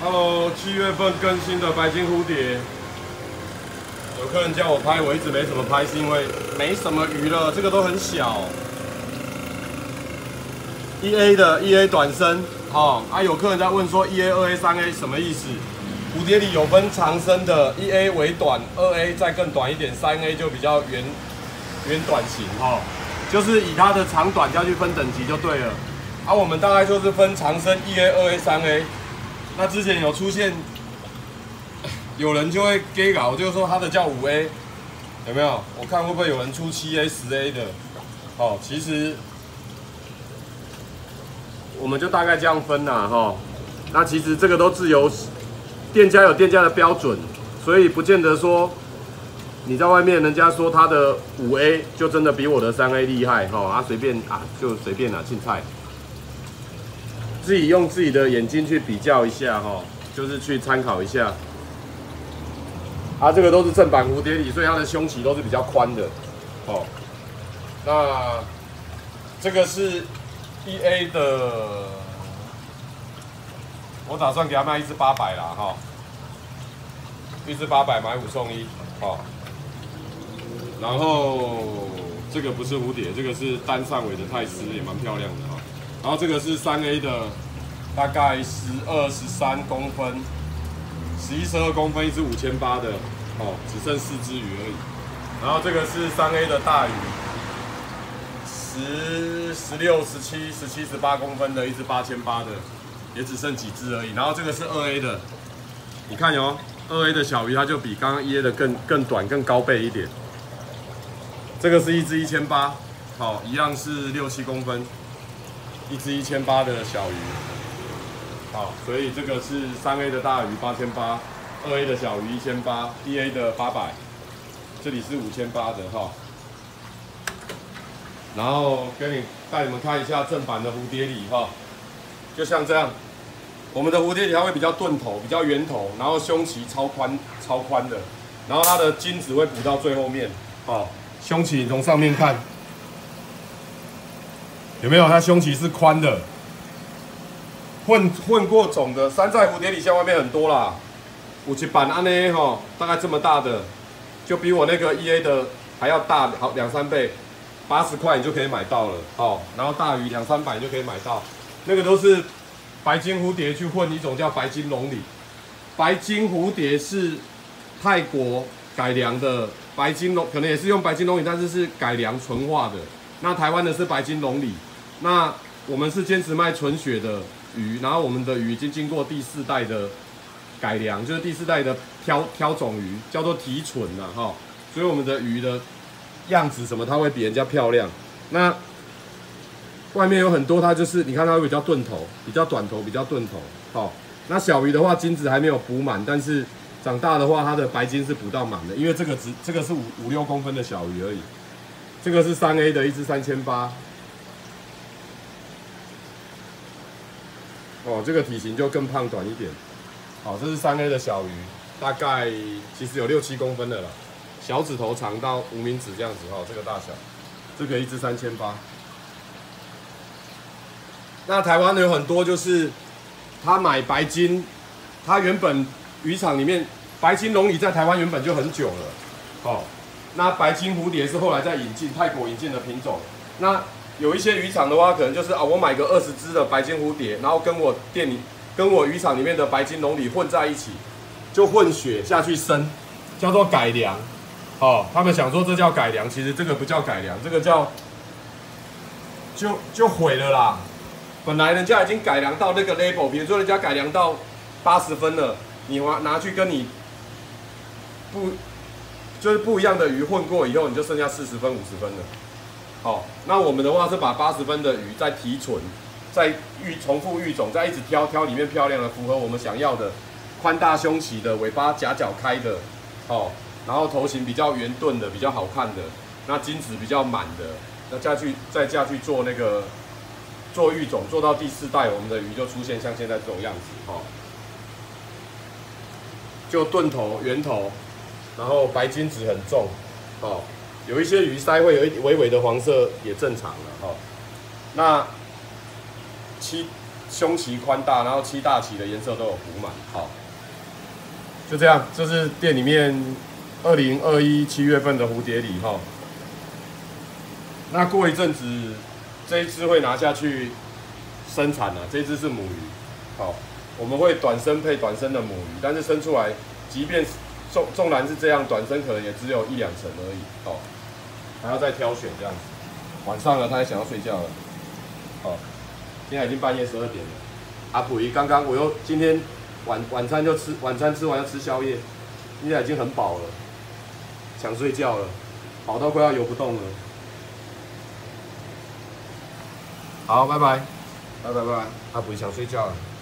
Hello， 7月份更新的白金蝴蝶，有客人叫我拍，我一直没怎么拍，是因为没什么鱼了，这个都很小。1A 的1A 短身，有客人在问说1A、2A、3A 什么意思？蝴蝶里有分长身的，1A 为短，2A 再更短一点，3A 就比较圆短型就是以它的长短下去分等级就对了。我们大概就是分长身1A、2A、3A。那之前有出现，有人就会 gay 搞，就是说它的叫5A， 有没有？我看会不会有人出7A、10A 的？其实我们就大概这样分啦，那其实这个都自由，店家有店家的标准，所以不见得说你在外面人家说他的5A 就真的比我的3A 厉害，随便就随便青菜。自己用自己的眼睛去比较一下就是去参考一下。这个都是正版蝴蝶里，所以它的胸鳍都是比较宽的。那这个是1A 的，我打算给他卖1只800啦1只800买5送1然后这个不是蝴蝶，这个是单上尾的泰斯，也蛮漂亮的然后这个是3A 的，大概12、13公分，11、12公分，一只5800的，只剩4只鱼而已。然后这个是3A 的大鱼，16、17、17、18公分的，一只8800的，也只剩几只而已。然后这个是2A 的，你看2A 的小鱼它就比刚刚1A 的更短、更高倍一点。这个是一只1800，一样是6、7公分。一只1800的小鱼，所以这个是3A 的大鱼8800，2A 的小鱼1800，1A 的800，这里是5800的然后带你们看一下正版的蝴蝶里就像这样，我们的蝴蝶里它会比较钝头，比较圆头，然后胸鳍超宽的，然后它的筋只会补到最后面，胸鳍你从上面看。有没有？它胸鳍是宽的，混过种的山寨蝴蝶里像外面很多啦，有一版安呢大概这么大的，就比我那个1A 的还要大好2、3倍，80块你就可以买到了然后大鱼200、300就可以买到，那个都是白金蝴蝶去混一种叫白金龙鲤，白金蝴蝶是泰国改良的白金龙，可能也是用白金龙鲤，但是是改良纯化的。那台湾的是白金龙鲤。那我们是坚持卖纯血的鱼，然后我们的鱼已经经过第4代的改良，就是第4代的挑种鱼，叫做提纯所以我们的鱼的样子什么，它会比人家漂亮。那外面有很多，它就是你看它会比较钝头，比较短头，比较钝头。那小鱼的话，筋子还没有补满，但是长大的话，它的白筋是补到满的，因为这个是5、6公分的小鱼而已。这个是3A 的，一只3800。这个体型就更胖短一点。这是3A 的小鱼，大概其实有6、7公分的了，小指头长到无名指这样子这个大小，这个一只3800。那台湾有很多就是他买白金，他原本渔场里面白金龙鲤在台湾原本就很久了，那白金蝴蝶是后来再引进泰国引进的品种，那。有一些渔场的话，可能就是我买个20只的白金蝴蝶，然后跟我渔场里面的白金龙鲤混在一起，就混血下去生，叫做改良。他们想说这叫改良，其实这个不叫改良，这个叫就毁了啦。本来人家已经改良到那个 level， 比如说人家改良到80分了，你拿去跟你不一样的鱼混过以后，你就剩下40分、50分了。那我们的话是把80分的鱼再提纯，再重复育种，再一直挑里面漂亮的，符合我们想要的，宽大胸鳍的，尾巴夹角开的，然后头型比较圆钝的，比较好看的，那筋质比较满的，那再下去做做育种，做到第4代，我们的鱼就出现像现在这种样子，就钝头、圆头，然后白筋质很重，有一些鱼鳃会有微微的黄色，也正常了那胸鳍宽大，然后7大鳍的颜色都有补满。好，就这样，这是店里面2021 7月份的蝴蝶梨哈。那过一阵子，这一只会拿下去生产啊，这一只是母鱼。好，我们会短生配短生的母鱼，但是生出来，即便纵然是这样，短生可能也只有1、2成而已。哦，还要再挑选这样子。晚上了，他也想要睡觉了。哦，现在已经半夜12点了。阿普姨刚刚我又今天晚餐吃完要吃宵夜，现在已经很饱了，想睡觉了，饱到快要游不动了。好，拜拜，拜拜拜拜。阿普姨想睡觉了。